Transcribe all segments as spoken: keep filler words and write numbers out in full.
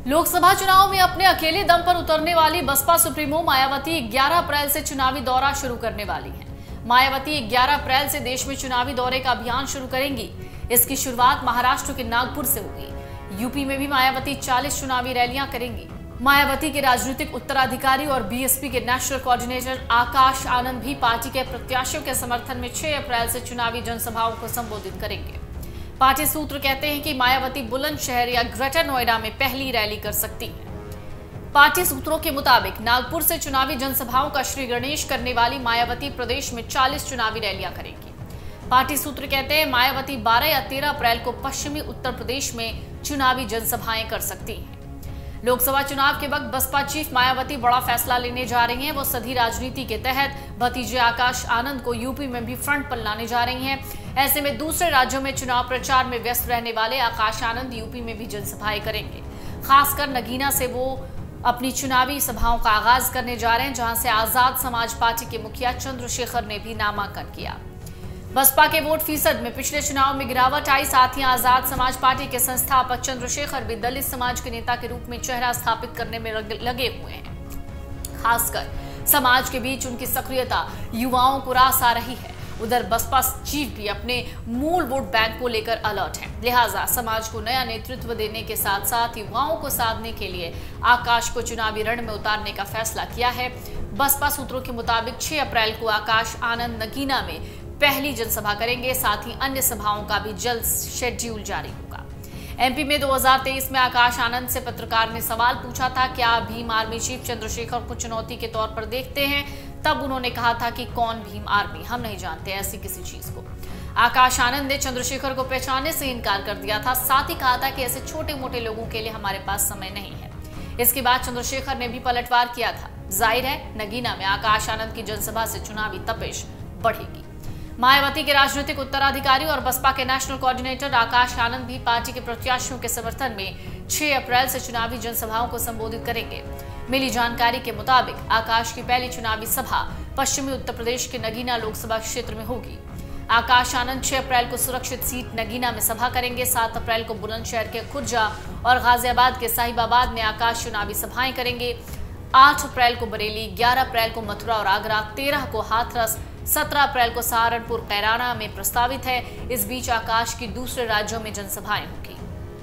लोकसभा चुनाव में अपने अकेले दम पर उतरने वाली बसपा सुप्रीमो मायावती ग्यारह अप्रैल से चुनावी दौरा शुरू करने वाली हैं। मायावती ग्यारह अप्रैल से देश में चुनावी दौरे का अभियान शुरू करेंगी। इसकी शुरुआत महाराष्ट्र के नागपुर से होगी। यूपी में भी मायावती चालीस चुनावी रैलियां करेंगी। मायावती के राजनीतिक उत्तराधिकारी और बीएसपी के नेशनल कोऑर्डिनेटर आकाश आनंद भी पार्टी के प्रत्याशियों के समर्थन में छह अप्रैल से चुनावी जनसभाओं को संबोधित करेंगे। पार्टी सूत्र कहते हैं कि मायावती बुलंदशहर या ग्रेटर नोएडा में पहली रैली कर सकती है। पार्टी सूत्रों के मुताबिक नागपुर से चुनावी जनसभाओं का श्री गणेश करने वाली मायावती प्रदेश में चालीस चुनावी रैलियां करेंगी। पार्टी सूत्र कहते हैं मायावती बारह या तेरह अप्रैल को पश्चिमी उत्तर प्रदेश में चुनावी जनसभाएं कर सकती हैं। लोकसभा चुनाव के वक्त बसपा चीफ मायावती बड़ा फैसला लेने जा रही हैं। वो सधी राजनीति के तहत भतीजे आकाश आनंद को यूपी में भी फ्रंट पर लाने जा रही हैं। ऐसे में दूसरे राज्यों में चुनाव प्रचार में व्यस्त रहने वाले आकाश आनंद यूपी में भी जनसभाएं करेंगे। खासकर नगीना से वो अपनी चुनावी सभाओं का आगाज करने जा रहे हैं, जहां से आजाद समाज पार्टी के मुखिया चंद्रशेखर ने भी नामांकन किया। बसपा के वोट फीसद में पिछले चुनाव में गिरावट आई। साथ ही आजाद समाज पार्टी के संस्थापक चंद्रशेखर भी दलित समाज के नेता के रूप में चेहरा स्थापित करने में लगे हुए हैं। खासकर समाज के बीच उनकी सक्रियता युवाओं को रास आ रही है। उधर बसपा चीफ भी अपने मूल वोट बैंक को लेकर अलर्ट है। लिहाजा समाज को नया नेतृत्व देने के साथ साथ युवाओं को साधने के लिए आकाश को चुनावी रण में उतारने का फैसला किया है। बसपा सूत्रों के मुताबिक छह अप्रैल को आकाश आनंद नगीना में पहली जनसभा करेंगे। साथ ही अन्य सभाओं का भी जल्द शेड्यूल जारी होगा। एमपी में दो हज़ार तेईस में आकाश आनंद से पत्रकार ने सवाल पूछा था, क्या भीम आर्मी चीफ चंद्रशेखर को चुनौती के तौर पर देखते हैं? तब उन्होंने कहा था कि कौन भीम आर्मी, हम नहीं जानते ऐसी किसी चीज को। आकाश आनंद ने चंद्रशेखर को पहचानने से इनकार कर दिया था। साथ ही कहा था कि ऐसे छोटे मोटे लोगों के लिए हमारे पास समय नहीं है। इसके बाद चंद्रशेखर ने भी पलटवार किया था। जाहिर है नगीना में आकाश आनंद की जनसभा से चुनावी तपिश बढ़ेगी। मायावती के राजनीतिक उत्तराधिकारी और बसपा के नेशनल कोऑर्डिनेटर आकाश आनंद भी पार्टी के प्रत्याशियों के समर्थन में छह अप्रैल से चुनावी जनसभाओं को संबोधित करेंगे। मिली जानकारी के मुताबिक आकाश की पहली चुनावी सभा पश्चिमी उत्तर प्रदेश के नगीना लोकसभा क्षेत्र में होगी। आकाश आनंद छह अप्रैल को सुरक्षित सीट नगीना में सभा करेंगे। सात अप्रैल को बुलंदशहर के खुर्जा और गाजियाबाद के साहिबाबाद में आकाश चुनावी सभाएं करेंगे। आठ अप्रैल को बरेली, ग्यारह अप्रैल को मथुरा और आगरा, तेरह को हाथरस, सत्रह अप्रैल को सहारनपुर कैराना में प्रस्तावित है। इस बीच आकाश की दूसरे राज्यों में जनसभाएं होगी।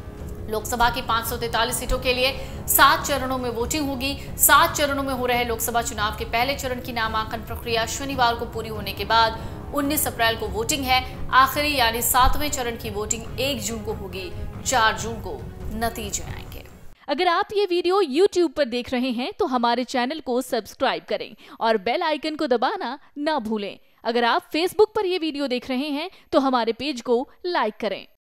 लोकसभा की पांच सौ तैंतालीस सीटों के लिए सात चरणों में वोटिंग होगी। सात चरणों में हो रहे लोकसभा चुनाव के पहले चरण की नामांकन प्रक्रिया शनिवार को पूरी होने के बाद उन्नीस अप्रैल को वोटिंग है। आखिरी यानी सातवें चरण की वोटिंग एक जून को होगी। चार जून को नतीजे आएंगे। अगर आप ये वीडियो यूट्यूब पर देख रहे हैं तो हमारे चैनल को सब्सक्राइब करें और बेल आइकन को दबाना ना भूलें। अगर आप फेसबुक पर ये वीडियो देख रहे हैं तो हमारे पेज को लाइक करें।